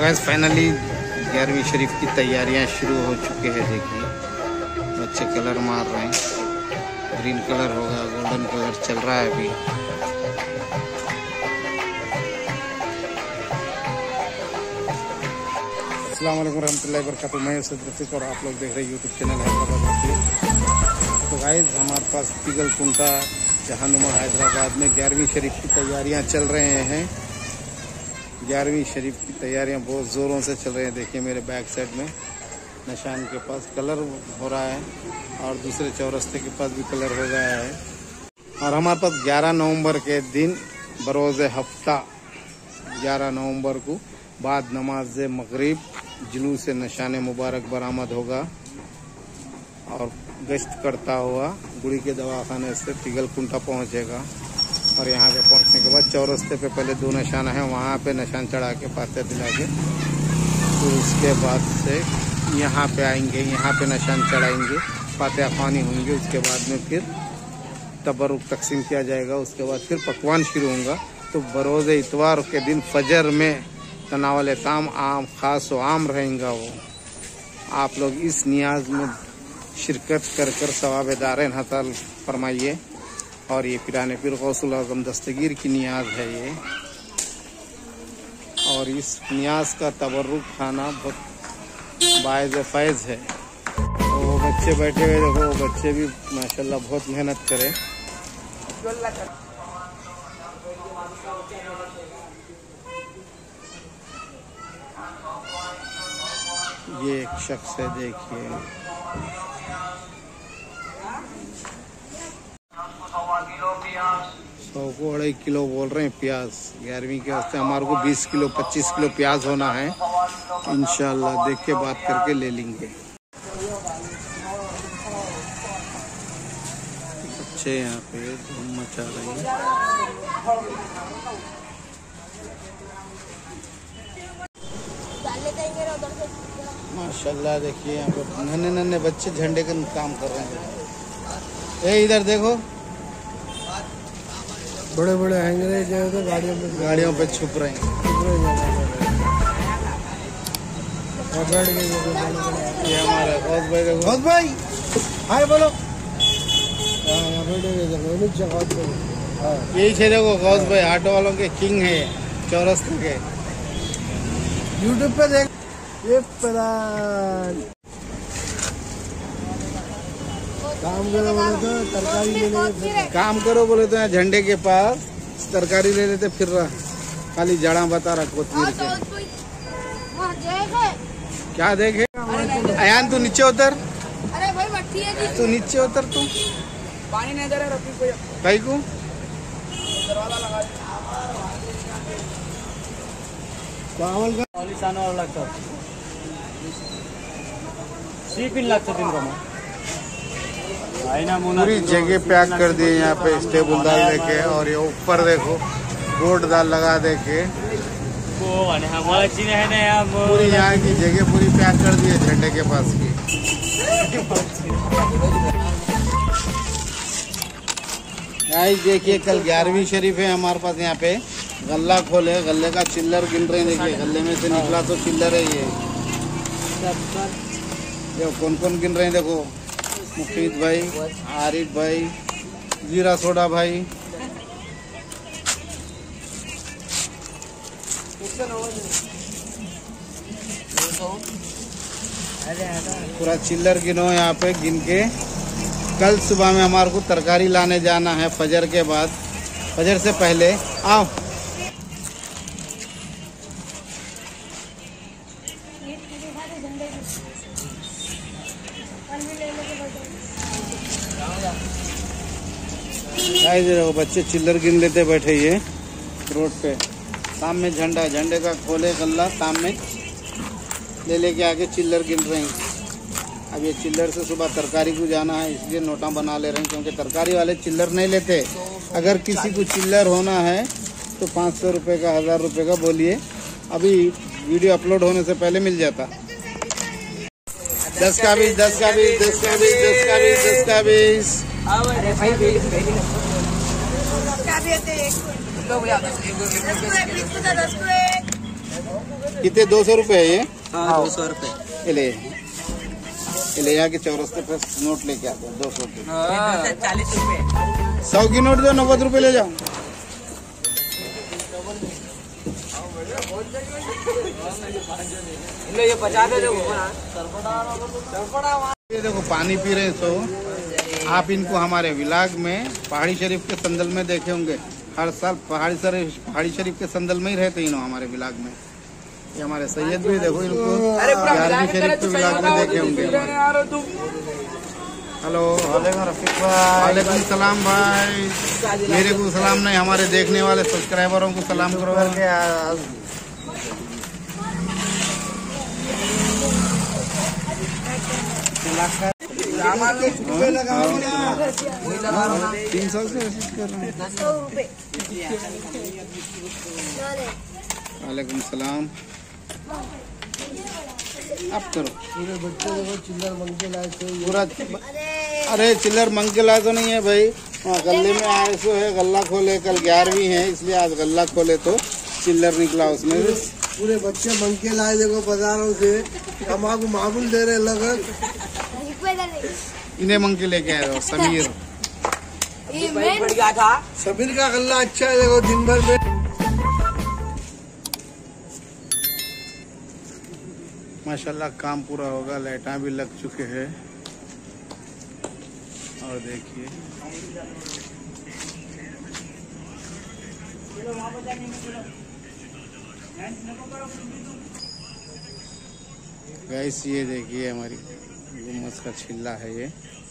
Gas finally 11वीं शरीफ की तैयारियां शुरू हो चुकी है। देखिए बच्चे कलर मार रहे हैं, ग्रीन कलर होगा, गोल्डन कलर चल रहा है अभी। अस्सलाम वालेकुम रहमतुल्लाहि व बरकातुहू। मैं सदरफिक और आप लोग देख रहे हैं यूट्यूब चैनल हैदराबाद। तो गाइस हमारे पास तिगल कुंटा जहानुमा हैदराबाद में 11वीं शरीफ की तैयारियां चल रहे हैं। 11वीं शरीफ की तैयारियां बहुत ज़ोरों से चल रही हैं। देखिए मेरे बैक साइड में निशान के पास कलर हो रहा है और दूसरे चौरस्ते के पास भी कलर हो गया है। और हमारे पास 11 नवंबर के दिन बरोज़ हफ्ता 11 नवंबर को बाद नमाज मगरिब जुलूस निशान मुबारक बरामद होगा और गश्त करता हुआ गुड़ी के दवाखाने से तिगल कुंटा पहुंचेगा। और यहाँ पे पहुंचने के बाद चौरस्ते पे पहले 2 निशाना है, वहाँ पे निशान चढ़ा के फातिहा दिला के तो उसके बाद से यहाँ पे आएंगे, यहाँ पे निशान चढ़ाएंगे, फातिहा ख़्वानी होंगे। उसके बाद में फिर तबरुक तकसीम किया जाएगा। उसके बाद फिर पकवान शुरू होगा। तो बरोज़ इतवार के दिन फजर में तनावल ताम आम ख़ास व आम रहेगा। वो आप लोग इस नियाज में शिरकत कर कर सवाब दारैन हासिल फरमाइए। और ये पिराने पीर गौसुल आज़म दस्तगीर की नियाज है ये। और इस नियाज का तबरुक खाना बहुत बाइज़ फैज़ है। तो वो बच्चे बैठे हुए देखो, वो बच्चे भी माशाल्लाह बहुत मेहनत करें। ये एक शख्स है, देखिए 100 को 2.5 किलो बोल रहे हैं प्याज। 11वीं के वास्ते हमारे को 20 किलो 25 किलो प्याज होना है। इंशाल्लाह देख के बात करके ले लेंगे। बच्चे यहाँ पे धूम मचा रहे हैं। माशाल्लाह देखिए यहाँ पे नन्हे नन्हे बच्चे झंडे का काम कर रहे हैं। ए इधर देखो, बड़े बड़े हैंगरे जो है तो गाड़ियों पे छुप रहे हैं। ये हमारे गौस भाई देखो, गौस भाई हाय बोलो। यही छे देखो गौस भाई ऑटो वालों के किंग है चौरस्ते के। यूट्यूब पे देख ये प्रधान काम करो बोले तो तरकारी ले लेते, काम करो बोले तो यहाँ झंडे के पास तरकारी ले लेते फिर रहा खाली जड़ा बता रहा कोतमीर के। क्या देखे अयान तू नीचे उतर। अरे भाई मट्टी है जी, तू नीचे उतर। तू पानी नहीं दे रहा कहीं को चावल का पूरी जगह पैक कर दिए यहाँ पे स्टेबल दाल देके। और ये ऊपर देखो बोर्ड दाल लगा देके पूरी यहाँ की जगह पूरी पैक कर दी है झंडे के पास की। गाइस देखिए कल 11वीं शरीफ है हमारे पास। यहाँ पे गल्ला खोले, गल्ले का चिल्लर गिन रहे हैं। देखिए गल्ले में से निकला तो चिल्लर है ये। कौन कौन गिन रहे हैं देखो, मुफीद भाई, आरिफ भाई, जीरा सोडा भाई। पूरा चिल्लर गिनो यहाँ पे गिन के। कल सुबह में हमारे को तरकारी लाने जाना है फजर के बाद, फजर से पहले। आओ बच्चे चिल्लर गिन लेते बैठे ये रोड पे। शाम में झंडा, झंडे का खोले गल्ला, शाम में ले लेके आके चिल्लर गिन रहे हैं। अब ये चिल्लर से सुबह तरकारी को जाना है इसलिए नोटा बना ले रहे हैं, क्योंकि तरकारी वाले चिल्लर नहीं लेते। अगर किसी को चिल्लर होना है तो 500 रुपये का 1000 रुपये का बोलिए, अभी वीडियो अपलोड होने से पहले मिल जाता। 10 का 20, 10 का 20, 10 का 20, 10 का 20, 10 का 20। कितने 200 रुपये है ये? हाँ 200 रुपये। ले जाके चौरस्ते पे नोट लेके आते हैं 200 के। 40 रुपए। 100 की नोट दो, 90 रुपये ले जाओ। ये 50 दे दो। ये देखो पानी पी रहे हैं सो। आप इनको हमारे विलाग में पहाड़ी शरीफ के संदल में देखे होंगे। हर साल पहाड़ी शरीफ के संदल में ही रहते हैं हमारे विलाग में। ये हमारे सैयद भी देखो इनको 11वीं शरीफ के विलाग में देखे होंगे। हेलो वालेकुम सलाम भाई। मेरे को सलाम नहीं, हमारे देखने वाले सब्सक्राइबरों को सलाम करो। तीन साल से कर रहे हैं। वालेकुम सलाम। आप करो। पूरे बच्चे देखो चिल्लर मंग के लाए थे पूरा। अरे चिल्लर मंग के लाए तो नहीं है भाई। हाँ गले में आए सो है, गल्ला खोले। कल 11वीं है इसलिए आज गल्ला खोले तो चिल्लर निकला उसमें। पूरे बच्चे मंग के लाए देखो बाजारों से। हमारे मामूल दे रहे लगन। इन्हें मंग के लेके आए हो समीर। बढ़ गया था। समीर का गल्ला अच्छा है देखो दिन भर में। माशाल्लाह काम पूरा होगा, लाइटां भी लग चुके हैं। और देखिए गाइस, ये देखिए हमारी गुम्मस का छिल्ला है ये।